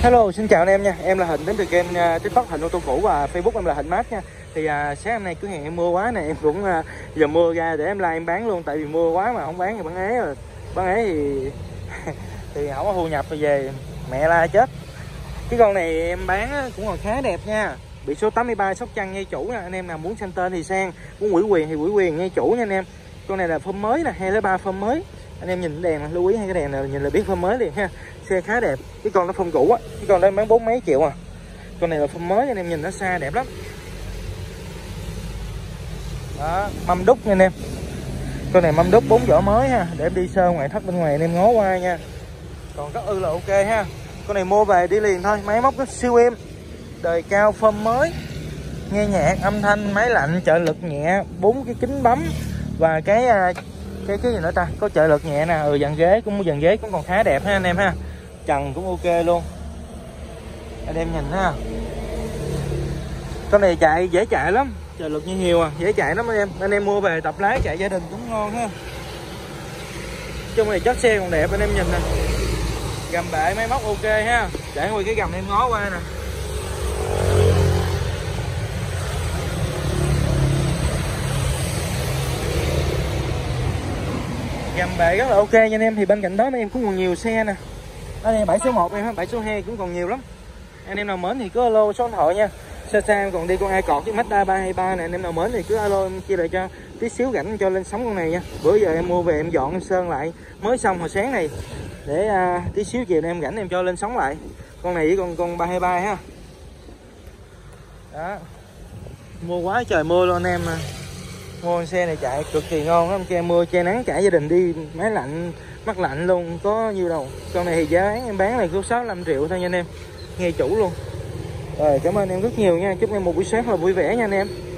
Hello, xin chào anh em nha. Em là Hình đến từ kênh TikTok Hình ô tô cũ và Facebook em là Hình Mát nha. Thì sáng hôm nay cứ hẹn em mưa quá nè, em cũng giờ mưa ra để em like em bán luôn, tại vì mưa quá mà không bán thì bán ế rồi. Bán ế thì thì không có thu nhập rồi về mẹ la chết. Cái con này em bán cũng còn khá đẹp nha. Biển số 83 Sóc Trăng ngay chủ nè, anh em nào muốn sang tên thì sang, muốn ủy quyền thì ủy quyền ngay chủ nha anh em. Con này là phơm mới nè, 203 phơm mới. Anh em nhìn đèn lưu ý hai cái đèn này nhìn là biết phơm mới liền ha. Xe khá đẹp. Cái con nó phơm cũ á, cái con đó bán 4 mấy triệu à. Con này là phơm mới, anh em nhìn nó xa đẹp lắm. Đó, mâm đúc nha anh em. Con này mâm đúc 4 vỏ mới ha, để em đi sơ ngoại thất bên ngoài anh em ngó qua nha. Còn rất là ok ha. Con này mua về đi liền thôi, máy móc nó siêu êm. Đời cao phơm mới. Nghe nhạc, âm thanh, máy lạnh, trợ lực nhẹ, 4 cái kính bấm và cái gì nữa ta, có trợ lực nhẹ nè, dàn ghế cũng còn khá đẹp ha anh em ha. Trần cũng ok luôn. Anh em nhìn ha. Con này chạy dễ chạy lắm, trợ lực như hiều à, dễ chạy lắm anh em mua về tập lái chạy gia đình cũng ngon ha. Trong này chất xe còn đẹp anh em nhìn nè. Gầm bệ máy móc ok ha. Để nguyên cái gầm em ngó qua nè. Gầm bệ rất là ok nha anh em. Thì bên cạnh đó em cũng còn nhiều xe nè. Ở đây 7 số 1 em ha, 7 số 2 cũng còn nhiều lắm. Anh em nào mến thì cứ alo số điện thoại nha. Xa em còn đi con ai cọt với Mazda 323 này, anh em nào mến thì cứ alo em chia lại cho tí xíu rảnh cho lên sóng con này nha. Bữa giờ em mua về em dọn em sơn lại mới xong hồi sáng này. Để tí xíu chiều em rảnh em cho lên sóng lại. Con này với con 323 ha. Đó. Mua quá trời mưa luôn anh em mà. Mua con xe này chạy cực kỳ ngon lắm, che mưa che nắng chạy gia đình đi, máy lạnh mát lạnh luôn, có nhiêu đâu. Con này thì giá bán em bán này có 65 triệu thôi nha anh em, nghe chủ luôn. Rồi cảm ơn em rất nhiều nha, chúc em một buổi sáng là vui vẻ nha anh em.